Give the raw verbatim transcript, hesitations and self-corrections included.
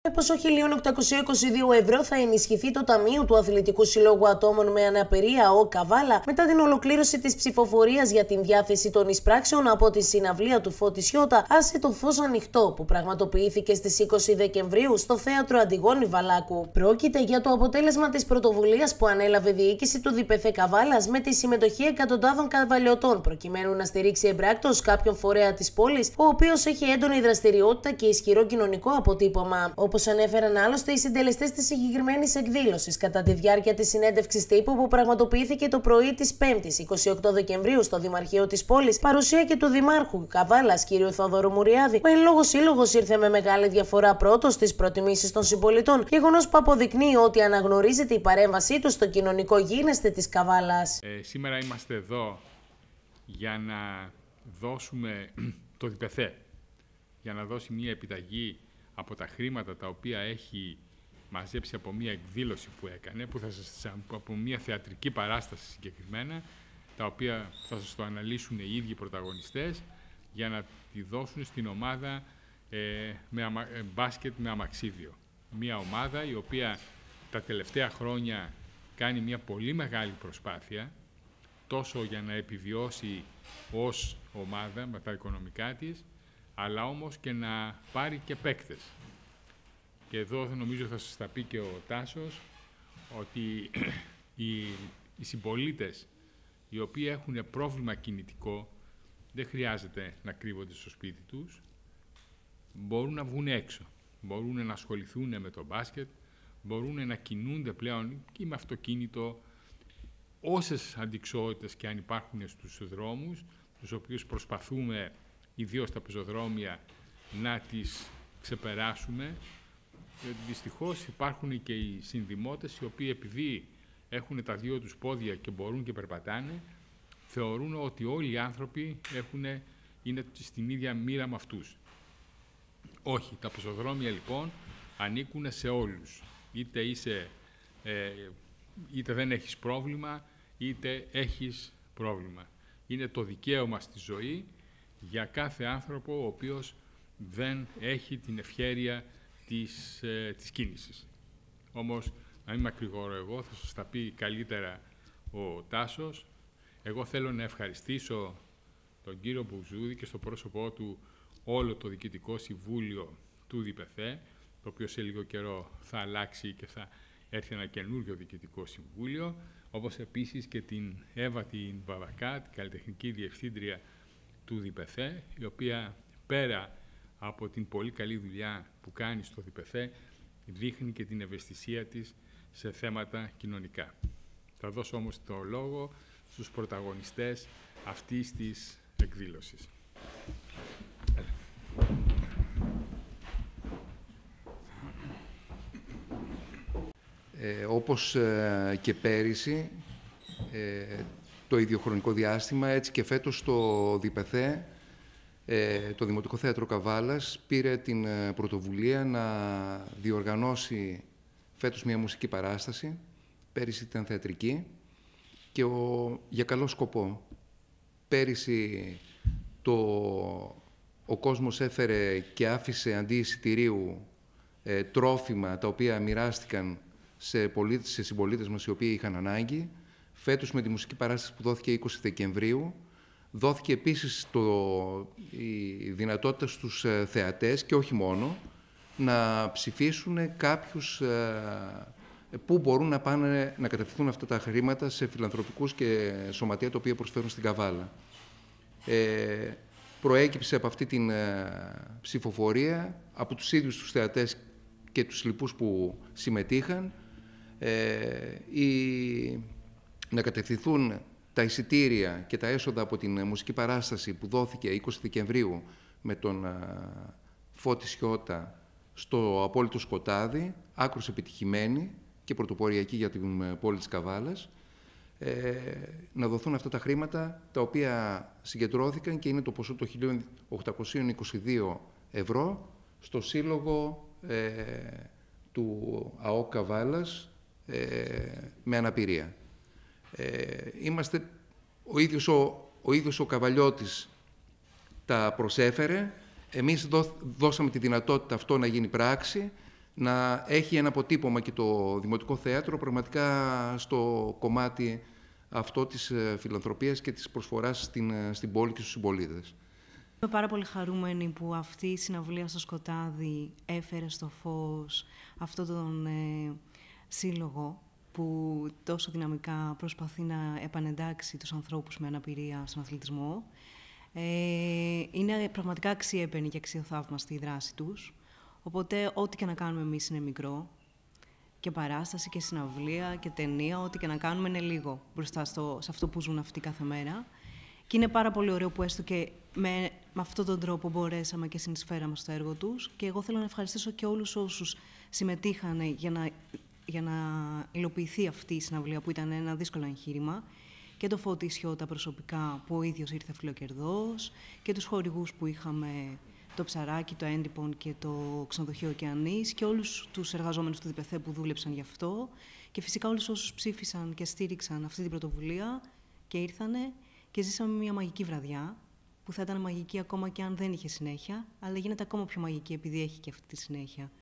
Με ποσό χίλια οκτακόσια είκοσι δύο ευρώ θα ενισχυθεί το Ταμείο του Αθλητικού Συλλόγου Ατόμων με Αναπηρία ΟΚ Καβάλα μετά την ολοκλήρωση της ψηφοφορίας για την διάθεση των εισπράξεων από τη συναυλία του Φώτη Σιώτα «Άσε το φως ανοιχτό» που πραγματοποιήθηκε στις είκοσι Δεκεμβρίου στο Θέατρο Αντιγόνη Βαλάκου. Πρόκειται για το αποτέλεσμα της πρωτοβουλίας που ανέλαβε η διοίκηση του ΔΠΘ Καβάλας με τη συμμετοχή εκατοντάδων καβαλαιωτών προκειμένου να στηρίξει εμπράκτος κάποιον φορέα της πόλης, ο οποίος έχει έντονη δραστηριότητα και ισχυρό κοινωνικό αποτύπωμα. Όπως ανέφεραν άλλωστε οι συντελεστές της συγκεκριμένης εκδήλωσης κατά τη διάρκεια της συνέντευξης τύπου που πραγματοποιήθηκε το πρωί της Πέμπτης εικοστή όγδοη Δεκεμβρίου στο Δημαρχείο της πόλης, παρουσία και του Δημάρχου Καβάλας κ. Θοδωρού Μουριάδη, ο εν λόγω σύλλογος ήρθε με μεγάλη διαφορά πρώτος στις προτιμήσεις των συμπολιτών, γεγονός που αποδεικνύει ότι αναγνωρίζεται η παρέμβασή του στο κοινωνικό γίγνεσθε της Καβάλας. Ε, σήμερα είμαστε εδώ για να δώσουμε το ΔΠΘ, για να δώσει μια επιταγή από τα χρήματα τα οποία έχει μαζέψει από μια εκδήλωση που έκανε, που θα σας, από μια θεατρική παράσταση συγκεκριμένα, τα οποία θα σας το αναλύσουν οι ίδιοι πρωταγωνιστές, για να τη δώσουν στην ομάδα ε, με αμα, ε, μπάσκετ με αμαξίδιο. Μια ομάδα η οποία τα τελευταία χρόνια κάνει μια πολύ μεγάλη προσπάθεια, τόσο για να επιβιώσει ως ομάδα με τα οικονομικά της, αλλά όμως και να πάρει και παίκτες. Και εδώ νομίζω θα σας τα πει και ο Τάσος, ότι οι, οι συμπολίτες οι οποίοι έχουν πρόβλημα κινητικό δεν χρειάζεται να κρύβονται στο σπίτι τους, μπορούν να βγουν έξω, μπορούν να ασχοληθούν με το μπάσκετ, μπορούν να κινούνται πλέον και με αυτοκίνητο, όσες αντικσότητες και αν υπάρχουν στους δρόμους, τους οποίους προσπαθούμε, ιδίως στα πεζοδρόμια, να τις ξεπεράσουμε. Γιατί δυστυχώς υπάρχουν και οι συνδημότες οι οποίοι επειδή έχουν τα δύο τους πόδια και μπορούν και περπατάνε, θεωρούν ότι όλοι οι άνθρωποι έχουν, είναι στην ίδια μοίρα με αυτούς. Όχι, τα πεζοδρόμια λοιπόν ανήκουν σε όλους. Είτε, είσαι, ε, είτε δεν έχεις πρόβλημα, είτε έχεις πρόβλημα. Είναι το δικαίωμα στη ζωή για κάθε άνθρωπο ο οποίος δεν έχει την ευχέρεια της, ε, της κίνησης. Όμως, να μην μακρηγορώ εγώ, θα σας τα πει καλύτερα ο Τάσος. Εγώ θέλω να ευχαριστήσω τον κύριο Μπουζούδη και στο πρόσωπό του όλο το Διοικητικό Συμβούλιο του ΔΠΘ, το οποίο σε λίγο καιρό θα αλλάξει και θα έρθει ένα καινούργιο Διοικητικό Συμβούλιο, όπως επίσης και την Εύα την Βαβακά, την καλλιτεχνική διευθύντρια του ΔΠΘ, η οποία πέρα από την πολύ καλή δουλειά που κάνει στο ΔΠΘ, δείχνει και την ευαισθησία της σε θέματα κοινωνικά. Θα δώσω όμως το λόγο στους πρωταγωνιστές αυτής της εκδήλωσης. Ε, όπως ε, και πέρυσι, ε, το ίδιο χρονικό διάστημα, έτσι και φέτος το ΔΠΘ, ε, το Δημοτικό Θέατρο Καβάλας, πήρε την ε, πρωτοβουλία να διοργανώσει φέτος μια μουσική παράσταση. Πέρυσι ήταν θεατρική και ο, για καλό σκοπό. Πέρυσι το, ο κόσμος έφερε και άφησε αντί εισιτηρίου ε, τρόφιμα τα οποία μοιράστηκαν σε, πολίτες, σε συμπολίτες μας οι οποίοι είχαν ανάγκη. Φέτος με τη μουσική παράσταση που δόθηκε εικοστή Δεκεμβρίου, δόθηκε επίσης το, η δυνατότητα στους ε, θεατές και όχι μόνο να ψηφίσουν κάποιους ε, πού μπορούν να πάνε να κατευθυνθούν αυτά τα χρήματα σε φιλανθρωπικούς και σωματεία τα οποία προσφέρουν στην Καβάλα. Ε, προέκυψε από αυτή την ε, ψηφοφορία, από τους ίδιους τους θεατές και τους λοιπούς που συμμετείχαν, ε, η, να κατευθυνθούν τα εισιτήρια και τα έσοδα από την μουσική παράσταση που δόθηκε εικοστή Δεκεμβρίου με τον ε, Φώτη Σιώτα στο απόλυτο σκοτάδι, άκρως επιτυχημένη και πρωτοποριακή για την πόλη της Καβάλας, ε, να δοθούν αυτά τα χρήματα τα οποία συγκεντρώθηκαν και είναι το ποσό των χίλια οκτακόσια είκοσι δύο ευρώ στο σύλλογο ε, του ΑΟΚ Καβάλας ε, με αναπηρία. Ε, είμαστε, ο ίδιος ο, ο, ίδιος ο Καβαλιώτης τα προσέφερε, εμείς δώ, δώσαμε τη δυνατότητα αυτό να γίνει πράξη, να έχει ένα αποτύπωμα και το Δημοτικό Θέατρο πραγματικά στο κομμάτι αυτό της φιλανθρωπίας και της προσφοράς στην, στην πόλη και στους συμπολίτες. Είμαι πάρα πολύ χαρούμενη που αυτή η συναυλία στο Σκοτάδι έφερε στο φως αυτόν τον ε, σύλλογο που τόσο δυναμικά προσπαθεί να επανεντάξει τους ανθρώπους με αναπηρία στον αθλητισμό. Ε, είναι πραγματικά αξιέπαινη και αξιοθαύμαστη η δράση τους. Οπότε, ό,τι και να κάνουμε εμείς είναι μικρό. Και παράσταση και συναυλία και ταινία, ό,τι και να κάνουμε είναι λίγο μπροστά στο, σε αυτό που ζουν αυτοί κάθε μέρα. Και είναι πάρα πολύ ωραίο που έστω και με, με αυτόν τον τρόπο μπορέσαμε και συνεισφέραμε στο έργο τους. Και εγώ θέλω να ευχαριστήσω και όλους όσους συμμετείχαν για να, για να υλοποιηθεί αυτή η συναυλία, που ήταν ένα δύσκολο εγχείρημα. Και το Φώτη Σιώτα προσωπικά, που ο ίδιος ήρθε φιλοκερδός, και τους χορηγούς που είχαμε, το Ψαράκι, το Έντυπον και το Ξενοδοχείο Ωκεανής, και όλους τους εργαζόμενους του ΔΠΘ που δούλεψαν γι' αυτό, και φυσικά όλους όσους ψήφισαν και στήριξαν αυτή την πρωτοβουλία και ήρθανε και ζήσαμε μια μαγική βραδιά, που θα ήταν μαγική ακόμα και αν δεν είχε συνέχεια, αλλά γίνεται ακόμα πιο μαγική επειδή έχει και αυτή τη συνέχεια.